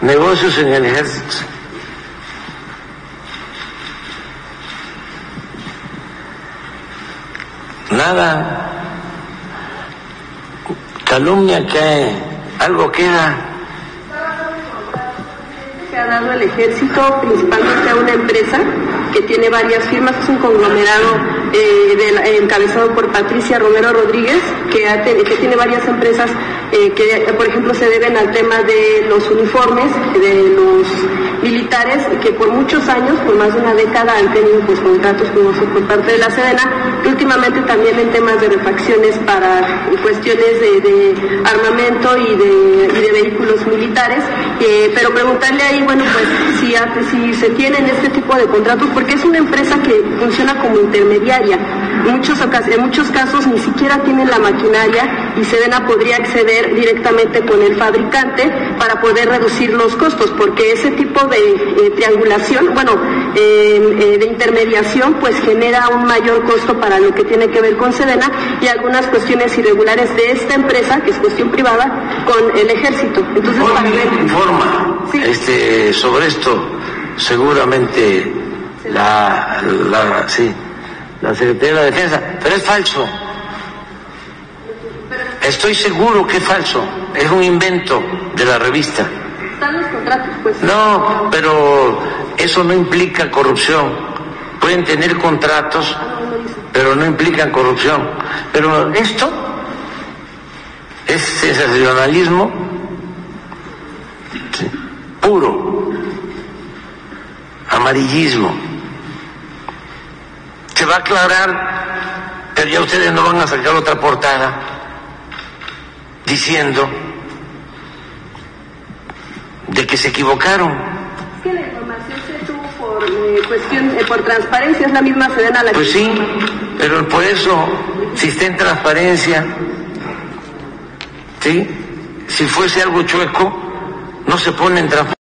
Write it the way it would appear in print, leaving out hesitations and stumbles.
negocios en el ejército. Nada, calumnia que algo queda. Que ha dado el ejército principalmente a una empresa que tiene varias firmas, es un conglomerado encabezado por Patricia Romero Rodríguez, que tiene varias empresas que, por ejemplo, se deben al tema de los uniformes de los militares, que por muchos años, por más de una década, han tenido pues contratos por parte de la Sedena, y últimamente también en temas de refacciones para cuestiones de armamento y de vehículos militares, pero preguntarle ahí, bueno, pues si se tienen este tipo de contratos, porque es una empresa que funciona como intermediaria. En muchos casos ni siquiera tienen la maquinaria y Sedena podría acceder directamente con el fabricante para poder reducir los costos, porque ese tipo de triangulación, de intermediación, pues genera un mayor costo para lo que tiene que ver con Sedena y algunas cuestiones irregulares de esta empresa, que es cuestión privada, con el ejército. Entonces, informa sí. Sobre esto, seguramente la Secretaría de la Defensa, pero es falso. Estoy seguro que es falso, es un invento de la revista. ¿Están los contratos, pues? No, pero eso no implica corrupción. Pueden tener contratos, pero no implican corrupción. Pero esto es sensacionalismo puro, amarillismo. Se va a aclarar, pero ya ustedes no van a sacar otra portada diciendo de que se equivocaron. Es que la información se tuvo por transparencia, es la misma Sedena la que... Pues sí, pero por eso, si está en transparencia, ¿sí? Si fuese algo chueco, no se pone en transparencia.